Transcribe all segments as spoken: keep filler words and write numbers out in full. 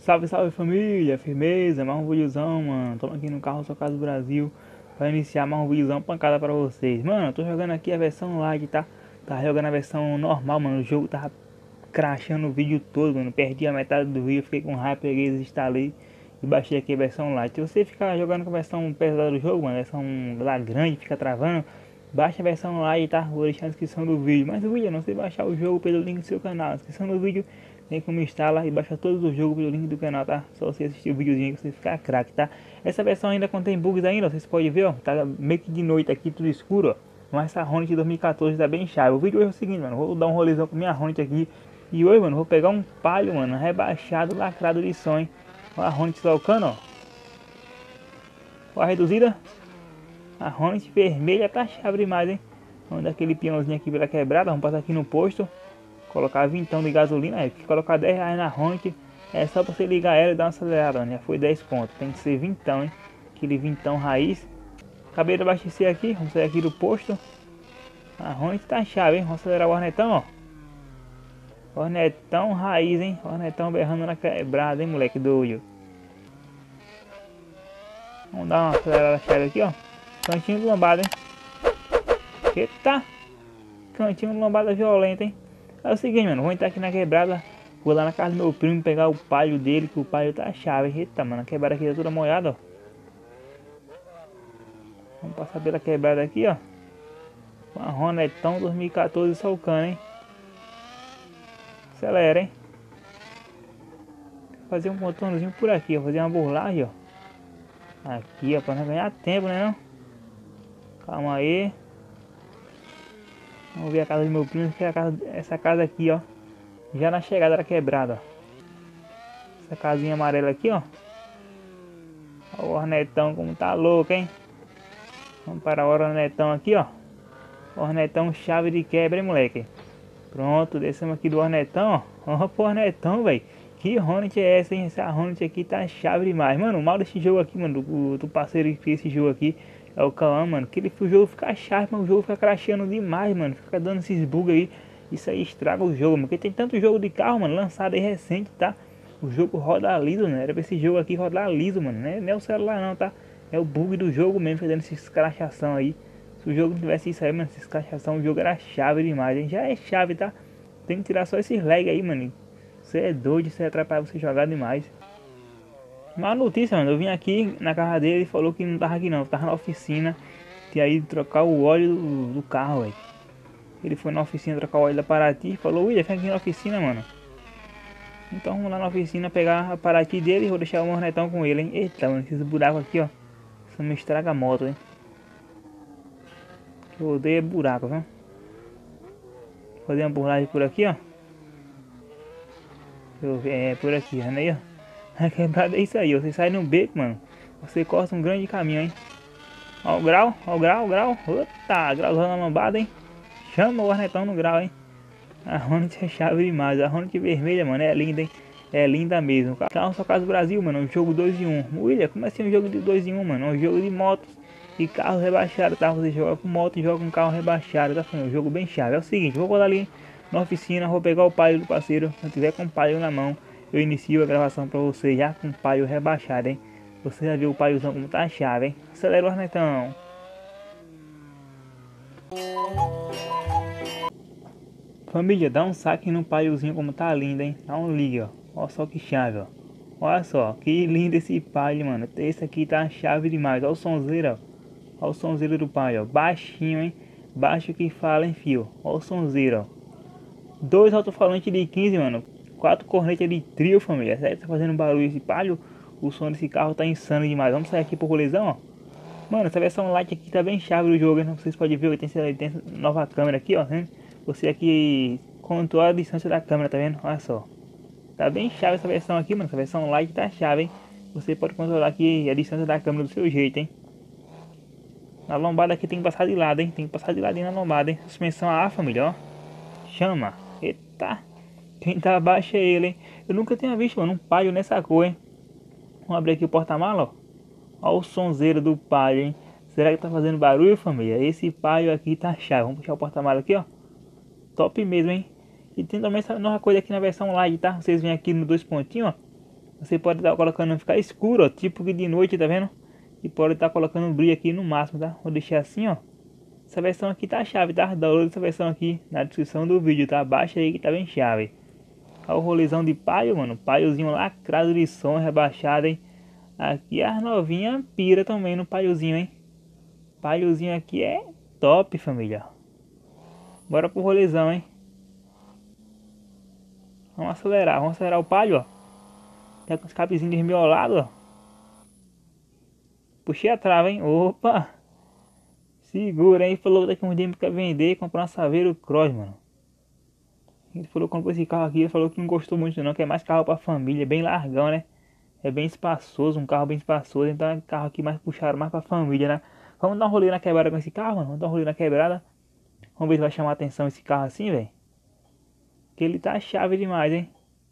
Salve, salve família, firmeza, mais um videozão, mano. Tamo aqui no carro Sua Casa do Brasil pra iniciar mais um videozão pancada pra vocês. Mano, eu tô jogando aqui a versão light, tá? Tá jogando a versão normal, mano. O jogo tava crashando o vídeo todo, mano. Perdi a metade do vídeo, fiquei com raiva, peguei, desinstalei e baixei aqui a versão light. Se você ficar jogando com a versão pesada do jogo, mano, a versão lá grande, fica travando, baixa a versão light, tá? Vou deixar na descrição do vídeo. Mas o vídeo é não sei baixar o jogo pelo link do seu canal. Na descrição do vídeo tem como instala e baixa todos os jogos pelo link do canal, tá? Só você assistir o videozinho que você ficar craque, tá? Essa versão ainda contém bugs ainda, vocês podem ver, ó. Tá meio que de noite aqui, tudo escuro, ó. Mas essa Hornet de dois mil e quatorze tá bem chave. O vídeo hoje é o seguinte, mano. Vou dar um rolezão com minha Hornet aqui. E hoje, mano, vou pegar um palio, mano, rebaixado, lacrado de som, hein? Olha a Hornet solcando, ó. Olha a reduzida. A Hornet vermelha tá chave demais, hein? Vamos dar aquele peãozinho aqui pela quebrada. Vamos passar aqui no posto. Colocar vintão de gasolina. Aí, colocar dez reais na Hornet. É só pra você ligar ela e dar uma acelerada, né? Já foi dez pontos. Tem que ser vintão, hein? Aquele vintão raiz. Acabei de abastecer aqui. Vamos sair aqui do posto. A Hornet tá chave, hein? Vamos acelerar o Hornetão, ó. Hornetão raiz, hein? Hornetão berrando na quebrada, hein, moleque doido. Vamos dar uma acelerada chave aqui, ó. Cantinho de lombada, hein? Eita! Cantinho de lombada violenta, hein? É o seguinte, mano. Vou entrar aqui na quebrada. Vou lá na casa do meu primo pegar o palio dele, que o palio tá chave, hein? Eita, mano. A quebrada aqui tá toda molhada, ó. Vamos passar pela quebrada aqui, ó. Com a Hornetão dois mil e quatorze solcando, hein? Acelera, hein? Vou fazer um contornozinho por aqui, ó. Fazer uma burlagem, ó. Aqui, ó, pra não ganhar tempo, né, não? Calma aí. Vamos ver a casa do meu primo, que é a casa, essa casa aqui, ó. Já na chegada da quebrada, ó. Essa casinha amarela aqui, ó. Olha o Hornetão como tá louco, hein? Vamos para o Hornetão aqui, ó. Hornetão chave de quebra, hein, moleque? Pronto, descemos aqui do Hornetão, ó. Ó pro Hornetão, velho. Que Hornet é essa, hein? Essa Hornet aqui tá chave demais. Mano, o mal desse jogo aqui, mano, do, do parceiro que fez esse jogo aqui é o Cauã, mano. Que ele, o jogo fica chave, mas o jogo fica crashando demais, mano. Fica dando esses bugs aí. Isso aí estraga o jogo, mano. Porque tem tanto jogo de carro, mano, lançado aí recente, tá? O jogo roda liso, né? Era pra esse jogo aqui rodar liso, mano. Não é, não é o celular não, tá? É o bug do jogo mesmo, fazendo esses crachação aí. Se o jogo não tivesse isso aí, mano, esses crachação, o jogo era chave demais, hein? Já é chave, tá? Tem que tirar só esses lag aí, mano. Você é doido, você atrapalha você jogar demais. Uma notícia, mano, eu vim aqui na casa dele e falou que não tava aqui não, tava na oficina. Tinha ido trocar o óleo do, do carro, velho. Ele foi na oficina trocar o óleo da Paraty e falou, William, vem aqui na oficina, mano. Então vamos lá na oficina pegar a Paraty dele e vou deixar o Hornetão com ele, hein. Eita, mano, esses buracos aqui, ó. Isso me estraga a moto, hein. Que eu odeio é buraco, viu. Vou fazer uma burlagem por aqui, ó. Deixa eu ver, é por aqui, né aí, ó. A quebrada é isso aí, ó. Você sai no beco, mano. Você corta um grande caminho, hein. Ó o grau, ó o grau, o grau. Opa, grauzão na lombada, hein. Chama o Hornetão no grau, hein. A Hornet é chave demais. A Hornet vermelha, mano, é linda, hein. É linda mesmo. Carro Sua Casa do Brasil, mano. Um jogo dois em um. William, como assim um jogo de dois em um, mano? É um jogo de motos e carros rebaixados, tá? Você joga com moto e joga com carro rebaixado, tá? Um jogo bem chave. É o seguinte, vou colar ali na oficina, vou pegar o palio do parceiro. Se eu tiver com o palio na mão, eu inicio a gravação pra você já com o palio rebaixado, hein? Você já viu o paliozão como tá a chave, hein? Acelera o Hornetão. Família, dá um saque no paliozinho como tá lindo, hein? Dá um ligue, ó. Olha só que chave, ó. Olha só, que lindo esse palio, mano. Esse aqui tá chave demais. Olha o sonzeiro, ó. Olha o sonzeiro do palio, ó. Baixinho, hein? Baixo que fala, hein, fio. Olha o sonzeiro, ó. Dois alto-falantes de quinze, mano. Quatro cornetas de trio, família. Sério, tá fazendo barulho esse palio? O som desse carro tá insano demais. Vamos sair aqui pro rolezão, ó. Mano, essa versão light aqui tá bem chave do jogo, hein? Vocês podem ver, tem essa, tem essa nova câmera aqui, ó. Né? Você aqui controla a distância da câmera, tá vendo? Olha só. Tá bem chave essa versão aqui, mano. Essa versão light tá chave, hein? Você pode controlar aqui a distância da câmera do seu jeito, hein? Na lombada aqui tem que passar de lado, hein? Tem que passar de ladinho na lombada, hein? Suspensão A, família, ó. Chama. Eita. Quem tá abaixo é ele, hein? Eu nunca tinha visto, mano, um palio nessa cor, hein? Vamos abrir aqui o porta-mala, ó. Olha o sonzeiro do palio, hein? Será que tá fazendo barulho, família? Esse palio aqui tá chave. Vamos puxar o porta-mala aqui, ó. Top mesmo, hein? E tem também essa nova coisa aqui na versão light, tá? Vocês vêm aqui no dois pontinhos, ó. Você pode estar colocando ficar escuro, ó, tipo que de noite, tá vendo? E pode estar colocando um brilho aqui no máximo, tá? Vou deixar assim, ó. Essa versão aqui tá chave, tá? Download essa versão aqui na descrição do vídeo, tá? Baixa aí que tá bem chave. Olha o rolezão de paio, mano. Paiozinho lacrado de som, rebaixado, hein? Aqui as novinhas pira também no paiozinho, hein? Paiozinho aqui é top, família. Bora pro rolezão, hein? Vamos acelerar, vamos acelerar o paio, ó. Tá com os cabezinhos desmiolados, ó. Puxei a trava, hein? Opa! Segura, hein? Falou que daqui uns dias quer vender e comprar um Saveiro Cross, mano. Ele falou que comprou esse carro aqui, ele falou que não gostou muito não, que é mais carro pra família, é bem largão, né? É bem espaçoso, um carro bem espaçoso, então é um carro aqui mais puxado, mais pra família, né? Vamos dar um rolê na quebrada com esse carro, mano? Vamos dar um rolê na quebrada. Vamos ver se vai chamar a atenção esse carro assim, velho. Que ele tá chave demais, hein?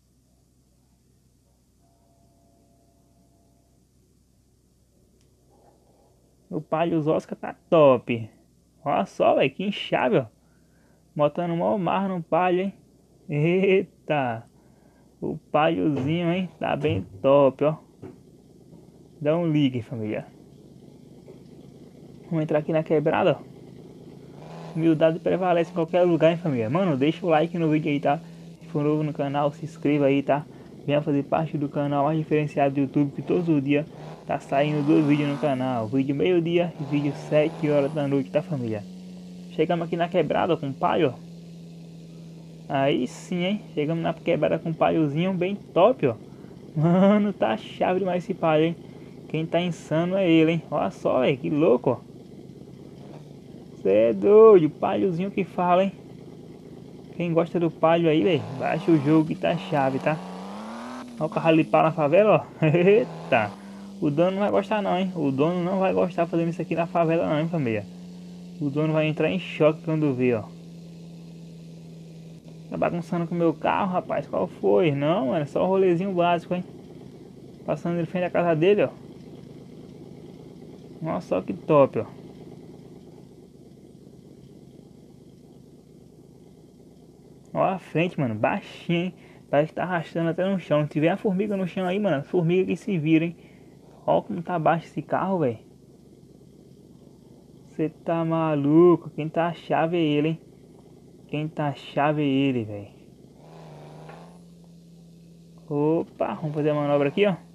O Palio Oscar tá top. Olha só, velho, que chave, ó. Botando mó marro no Palio, hein? Eita. O Paliozinho, hein? Tá bem top, ó. Dá um ligue, família. Vamos entrar aqui na quebrada, ó. Humildade prevalece em qualquer lugar, hein, família. Mano, deixa o like no vídeo aí, tá? Se for novo no canal, se inscreva aí, tá? Venha fazer parte do canal mais diferenciado do YouTube, que todos os dias tá saindo dois vídeos no canal. Vídeo meio-dia e vídeo sete horas da noite, tá, família? Chegamos aqui na quebrada com o paio, ó. Aí sim, hein? Chegamos na quebrada com um paiozinho bem top, ó. Mano, tá chave demais esse paio, hein? Quem tá insano é ele, hein? Olha só, velho, que louco, ó. Cê é doido, paiozinho que fala, hein? Quem gosta do palio aí, velho, baixa o jogo que tá chave, tá? Olha o carro ali para na favela, ó. Eita! O dono não vai gostar não, hein? O dono não vai gostar fazendo isso aqui na favela não, hein, família? O dono vai entrar em choque quando ver, ó. Tá bagunçando com o meu carro, rapaz? Qual foi? Não, mano, é só um rolezinho básico, hein? Passando de frente à casa dele, ó. Olha só que top, ó. Olha a frente, mano, baixinho, hein? Parece que tá arrastando até no chão. Se tiver a formiga no chão aí, mano, formiga que se vira, hein? Olha como tá baixo esse carro, velho. Você tá maluco? Quem tá a chave é ele, hein? Quem tá a chave é ele, velho. Opa, vamos fazer a manobra aqui, ó.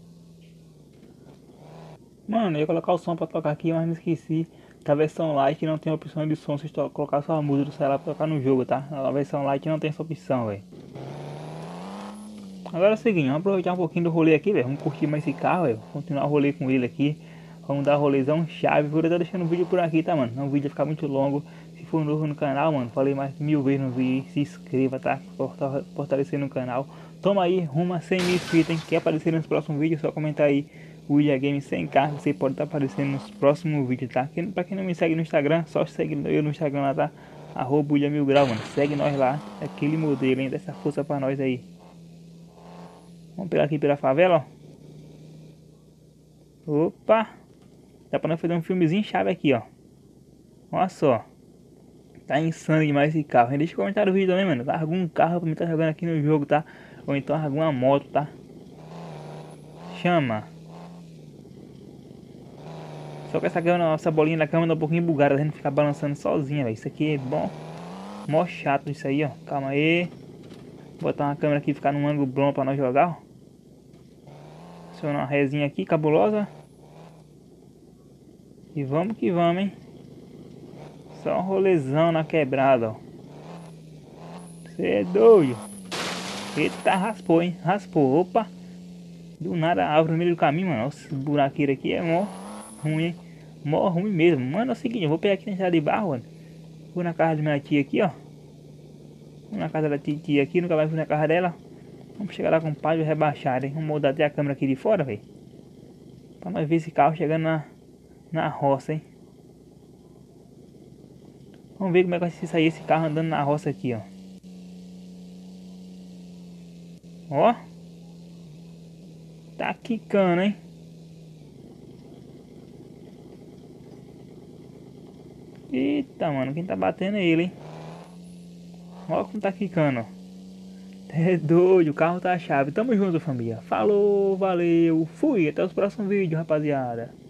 Mano, eu ia colocar o som pra tocar aqui, mas me esqueci. Que a versão light não tem opção de som. Se você colocar sua música do celular pra tocar no jogo, tá? A versão light não tem essa opção, velho. Agora é o seguinte, vamos aproveitar um pouquinho do rolê aqui, velho. Vamos curtir mais esse carro, velho. Continuar o rolê com ele aqui. Vamos dar rolezão chave. Vou estar deixando o vídeo por aqui, tá, mano? Não, o vídeo vai ficar muito longo. Se for novo no canal, mano, falei mais mil vezes no vídeo. Se inscreva, tá? Fortalecendo o canal. Toma aí, rumo a cem mil inscritos, hein? Quer aparecer nos próximos vídeos? Só comentar aí. O William Game cem K, você pode estar aparecendo nos próximos vídeos, tá? Quem, pra quem não me segue no Instagram, só segue eu no Instagram lá, tá? Arroba William Mil Grau, mano. Segue nós lá. Aquele modelo, hein? Dessa força pra nós aí. Vamos pegar aqui pela favela, ó. Opa! Dá pra nós fazer um filmezinho chave aqui, ó. Olha só. Tá insano demais esse carro. Deixa eu comentar o vídeo também, mano. Algum carro pra mim tá jogando aqui no jogo, tá? Ou então alguma moto, tá? Chama. Só que essa, câmera, essa bolinha da câmera é um pouquinho bugada. A gente fica balançando sozinha, velho. Isso aqui é bom. Mó chato isso aí, ó. Calma aí. Vou botar uma câmera aqui e ficar num ângulo bom pra nós jogar, ó. Aciona uma resinha aqui, cabulosa. E vamos que vamos, hein. Só um rolezão na quebrada, ó. Você é doido. Eita, raspou, hein. Raspou, opa. Do nada, a árvore no meio do caminho, mano. Esse buraqueiro aqui é mó ruim, hein. Mó ruim mesmo. Mano, é o seguinte, eu vou pegar aqui na estrada de barro, mano. Vou na casa da minha tia aqui, ó. Vou na casa da tia aqui, nunca mais fui na casa dela. Vamos chegar lá com o palio rebaixado, hein. Vamos mudar até a câmera aqui de fora, velho. Pra nós ver esse carro chegando na, na roça, hein. Vamos ver como é que vai se sair esse carro andando na roça aqui, ó. Ó. Tá quicando, hein. Eita, mano, quem tá batendo é ele, hein. Ó como tá quicando, ó. É doido, o carro tá a chave. Tamo junto, família. Falou, valeu, fui. Até os próximos vídeos, rapaziada.